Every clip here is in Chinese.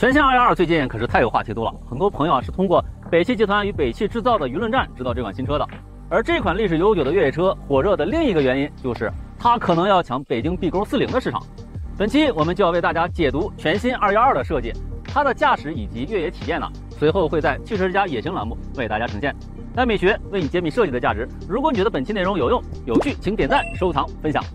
全新212最近可是太有话题度了，很多朋友是通过北汽集团与北汽制造的舆论战知道这款新车的。而这款历史悠久的越野车火热的另一个原因就是它可能要抢北京 B 勾40的市场。本期我们就要为大家解读全新212的设计，它的驾驶以及越野体验呢，随后会在汽车之家野行栏目为大家呈现。奈美学为你揭秘设计的价值。如果你觉得本期内容有用有趣，请点赞、收藏、分享。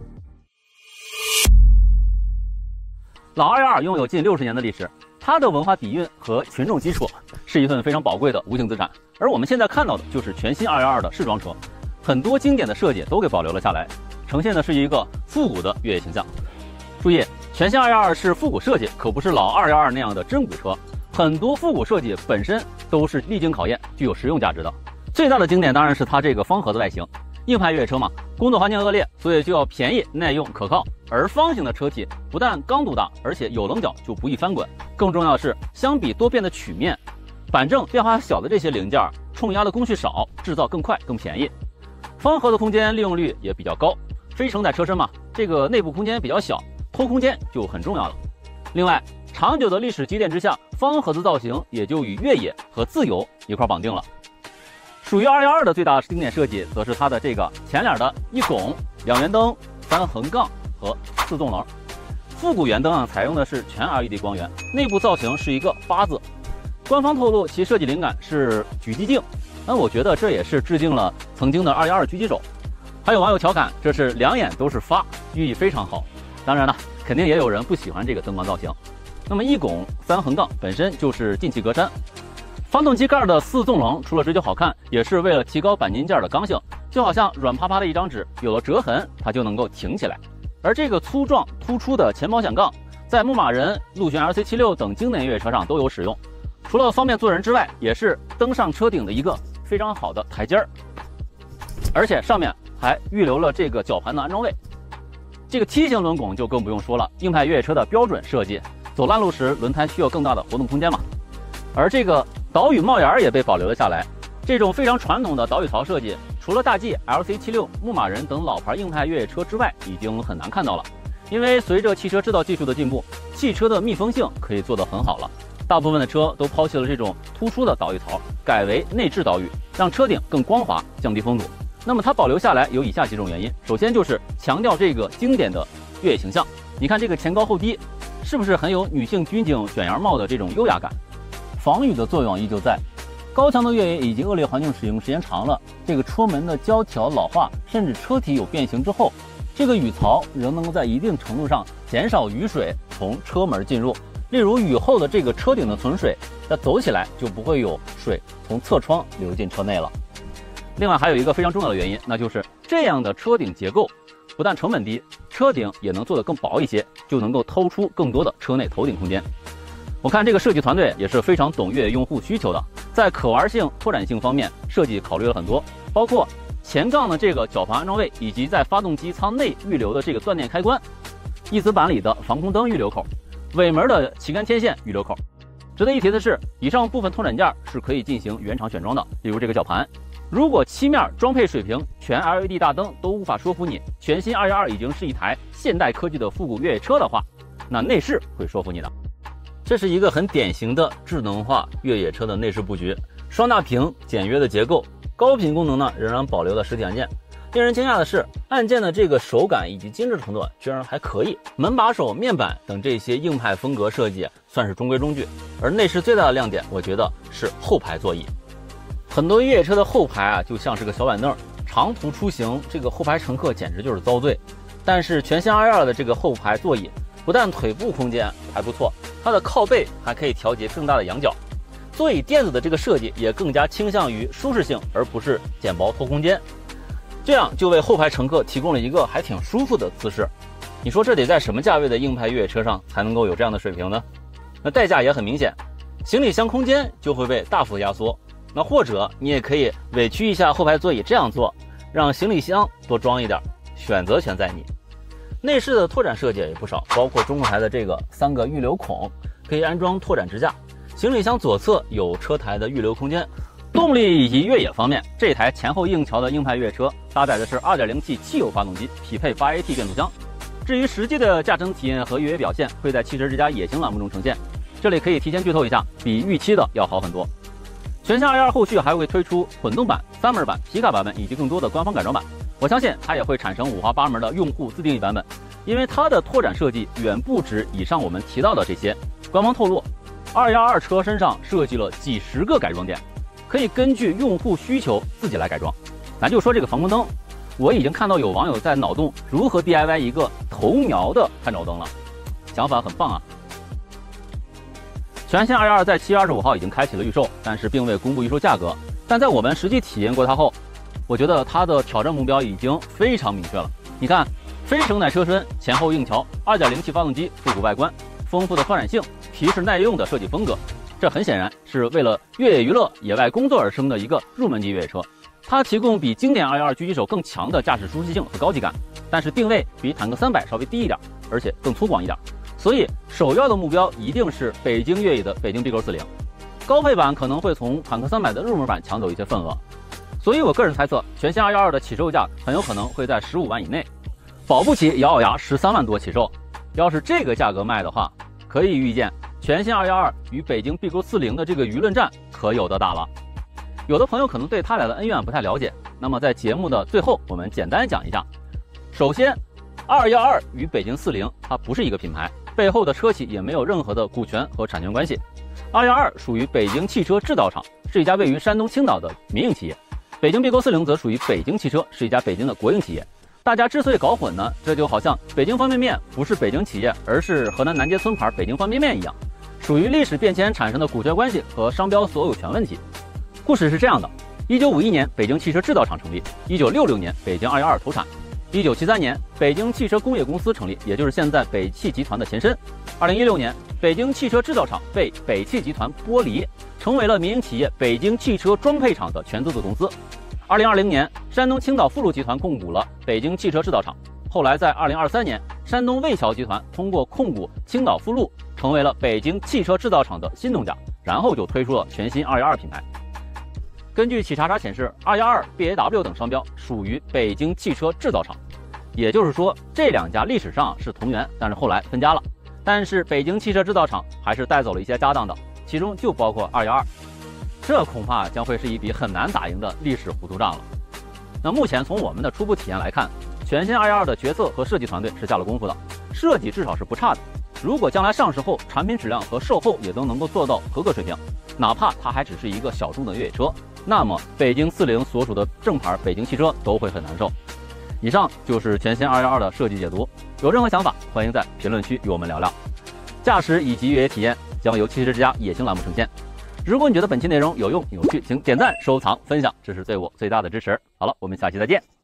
老212拥有近60年的历史，它的文化底蕴和群众基础是一份非常宝贵的无形资产。而我们现在看到的就是全新212的试装车，很多经典的设计都给保留了下来，呈现的是一个复古的越野形象。注意，全新212是复古设计，可不是老212那样的真古车。很多复古设计本身都是历经考验，具有实用价值的。最大的经典当然是它这个方盒的外形。硬派越野车嘛，工作环境恶劣，所以就要便宜、耐用、可靠。而方形的车体不但刚度大，而且有棱角就不易翻滚。更重要的是，相比多变的曲面、板正变化小的这些零件，冲压的工序少，制造更快、更便宜。方盒的空间利用率也比较高，非承载车身嘛，这个内部空间比较小，偷空间就很重要了。另外，长久的历史积淀之下，方盒子造型也就与越野和自由一块绑定了。属于212的最大经典设计，则是它的这个前脸的一拱、2圆灯、3横杠和4纵棱。复古圆灯采用的是全 LED 光源，内部造型是一个8字。官方透露其设计灵感是狙击镜，我觉得这也是致敬了曾经的212狙击手。还有网友调侃这是2眼都是发，寓意非常好。当然了，肯定也有人不喜欢这个灯光造型。那么一拱3横杠本身就是进气格栅。发动机盖的4纵棱除了追求好看，也是为了提高钣金件的刚性，就好像软趴趴的一张纸，有了折痕它就能够挺起来。而这个粗壮突出的前保险杠，在牧马人、陆巡 LC76 等经典越野车上都有使用，除了方便坐人之外，也是登上车顶的一个非常好的台阶儿。而且上面还预留了这个绞盘的安装位。这个梯形轮拱就更不用说了，硬派越野车的标准设计，走烂路时轮胎需要更大的活动空间嘛。而这个岛屿帽檐也被保留了下来。这种非常传统的岛屿槽设计，除了大 G、LC76、牧马人等老牌硬派越野车之外，已经很难看到了。因为随着汽车制造技术的进步，汽车的密封性可以做得很好了。大部分的车都抛弃了这种突出的岛屿槽，改为内置岛屿，让车顶更光滑，降低风阻。那么它保留下来有以下几种原因，首先就是强调这个经典的越野形象。你看这个前高后低，是不是很有女性军警卷檐帽的这种优雅感？防雨的作用依旧在。高强度越野以及恶劣环境使用时间长了，这个车门的胶条老化，甚至车体有变形之后，这个雨槽仍能够在一定程度上减少雨水从车门进入。例如雨后的这个车顶的存水，它走起来就不会有水从侧窗流进车内了。另外还有一个非常重要的原因，那就是这样的车顶结构不但成本低，车顶也能做得更薄一些，就能够掏出更多的车内头顶空间。我看这个设计团队也是非常懂越野用户需求的，在可玩性、拓展性方面，设计考虑了很多，包括前杠的这个绞盘安装位，以及在发动机舱内预留的这个断电开关，翼子板里的防空灯预留口，尾门的旗杆天线预留口。值得一提的是，以上部分拓展件是可以进行原厂选装的，例如这个绞盘。如果漆面装配水平、全 LED 大灯都无法说服你，全新212已经是一台现代科技的复古越野车的话，那内饰会说服你的。这是一个很典型的智能化越野车的内饰布局，双大屏、简约的结构，高频功能呢仍然保留了实体按键。令人惊讶的是，按键的这个手感以及精致程度居然还可以，门把手、面板等这些硬派风格设计算是中规中矩。而内饰最大的亮点，我觉得是后排座椅。很多越野车的后排就像是个小板凳，长途出行这个后排乘客简直就是遭罪。但是全新212的这个后排座椅，不但腿部空间还不错，它的靠背还可以调节更大的仰角。座椅垫子的这个设计也更加倾向于舒适性，而不是减薄偷空间。这样就为后排乘客提供了一个还挺舒服的姿势。你说这得在什么价位的硬派越野车上才能够有这样的水平呢？那代价也很明显，行李箱空间就会被大幅压缩。那或者你也可以委屈一下后排座椅这样做，让行李箱多装一点，选择权在你。内饰的拓展设计也不少，包括中控台的这个3个预留孔，可以安装拓展支架。行李箱左侧有车台的预留空间。动力以及越野方面，这台前后硬桥的硬派越野车搭载的是 2.0T 汽油发动机，匹配 8AT 变速箱。至于实际的驾乘体验和越野表现，会在汽车之家野行栏目中呈现。 这里可以提前剧透一下，比预期的要好很多。全新212后续还会推出混动版、Summer 版、皮卡版本以及更多的官方改装版。我相信它也会产生五花八门的用户自定义版本，因为它的拓展设计远不止以上我们提到的这些。官方透露，212车身上设计了几十个改装点，可以根据用户需求自己来改装。咱就说这个防光灯，我已经看到有网友在脑洞如何 DIY 一个头瞄的探照灯了，想法很棒啊！全新212在7月25号已经开启了预售，但是并未公布预售价格。但在我们实际体验过它后，我觉得它的挑战目标已经非常明确了。你看，非承载车身，前后硬桥，2.0T 发动机，复古外观，丰富的发展性，皮实耐用的设计风格，这很显然是为了越野娱乐、野外工作而生的一个入门级越野车。它提供比经典212狙击手更强的驾驶舒适性和高级感，但是定位比坦克300稍微低一点，而且更粗犷一点。所以首要的目标一定是北京越野的北京 BIG40，高配版可能会从坦克300的入门版抢走一些份额。所以我个人猜测，全新212的起售价很有可能会在15万以内，保不齐咬咬牙13万多起售。要是这个价格卖的话，可以预见全新212与北京 BIG40的这个舆论战可有的打了。有的朋友可能对他俩的恩怨不太了解，那么在节目的最后，我们简单讲一下。首先，212与北京40它不是一个品牌，背后的车企也没有任何的股权和产权关系。212属于北京汽车制造厂，是一家位于山东青岛的民营企业。北京 BIG40则属于北京汽车，是一家北京的国营企业。大家之所以搞混呢，这就好像北京方便面不是北京企业，而是河南南街村牌北京方便面一样，属于历史变迁产生的股权关系和商标所有权问题。故事是这样的：1951年北京汽车制造厂成立，1966年北京212投产，1973年北京汽车工业公司成立，也就是现在北汽集团的前身。2016年北京汽车制造厂被北汽集团剥离，成为了民营企业北京汽车装配厂的全资子公司。2020年山东青岛富路集团控股了北京汽车制造厂，后来在2023年山东魏桥集团通过控股青岛富路，成为了北京汽车制造厂的新东家，然后就推出了全新212品牌。根据企查查显示，212、BAW 等商标属于北京汽车制造厂，也就是说这两家历史上是同源，但是后来分家了。但是北京汽车制造厂还是带走了一些家当的，其中就包括212。这恐怕将会是一笔很难打赢的历史糊涂账了。那目前从我们的初步体验来看，全新212的决策和设计团队是下了功夫的，设计至少是不差的。如果将来上市后，产品质量和售后也都能够做到合格水平，哪怕它还只是一个小众的越野车，那么北京40所属的正牌北京汽车都会很难受。以上就是全新212的设计解读，有任何想法，欢迎在评论区与我们聊聊。驾驶以及越野体验将由汽车之家野星栏目呈现。如果你觉得本期内容有用有趣，请点赞、收藏、分享，这是对我最大的支持。好了，我们下期再见。